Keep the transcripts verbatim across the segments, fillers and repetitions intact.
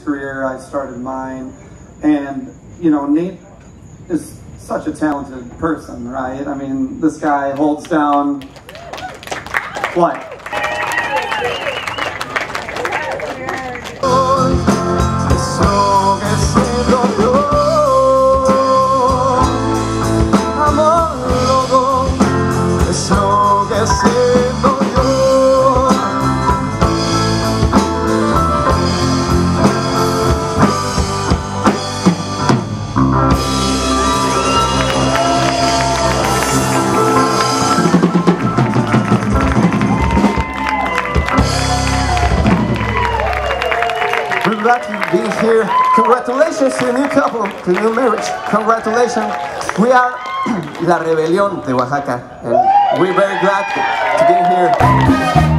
career, I started mine. And, you know, Nate is such a talented person, right? I mean, this guy holds down, what? We're glad to be here. Congratulations to the new couple, to the new marriage. Congratulations. We are La Rebelión de Oaxaca, and we're very glad to be here.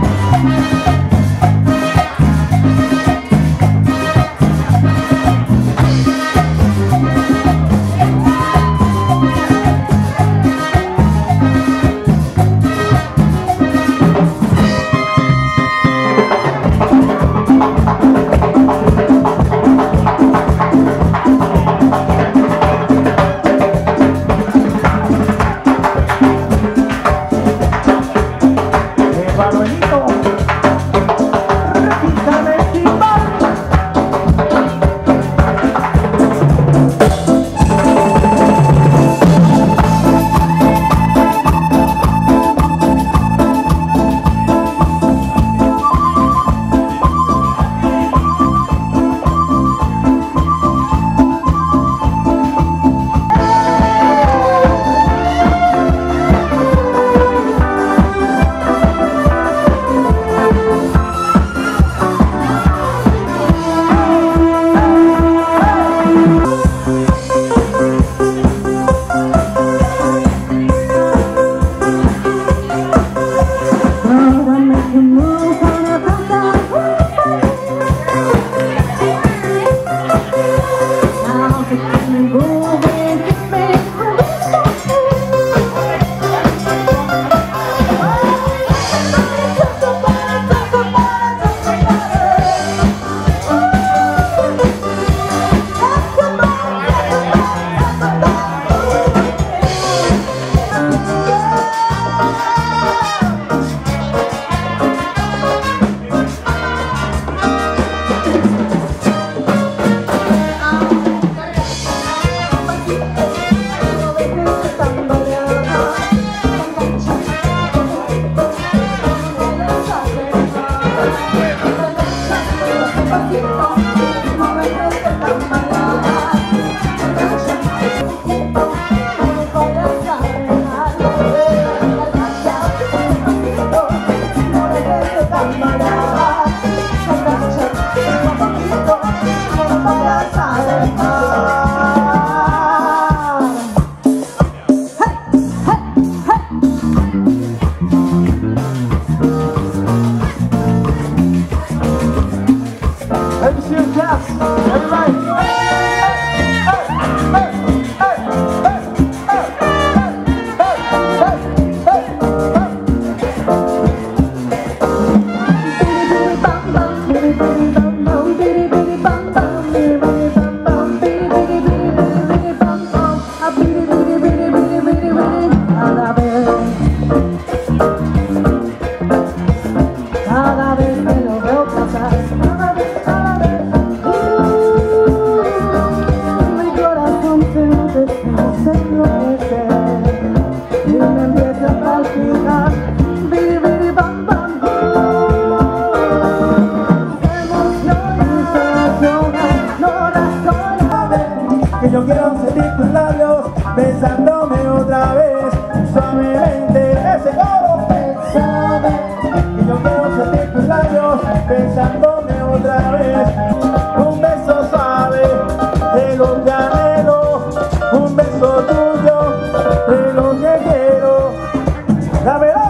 Yo quiero sentir tus labios besándome otra vez, suavemente, ese coro. Bésame. Y yo quiero sentir tus labios besándome otra vez. Un beso suave de lo que anhelo, un beso tuyo de lo que quiero. ¡Dámelo!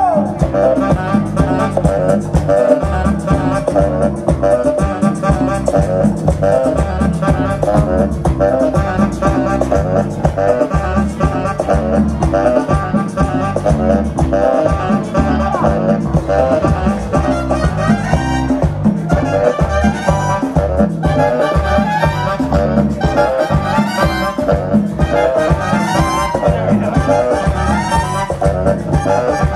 We'll be right back. Thank you.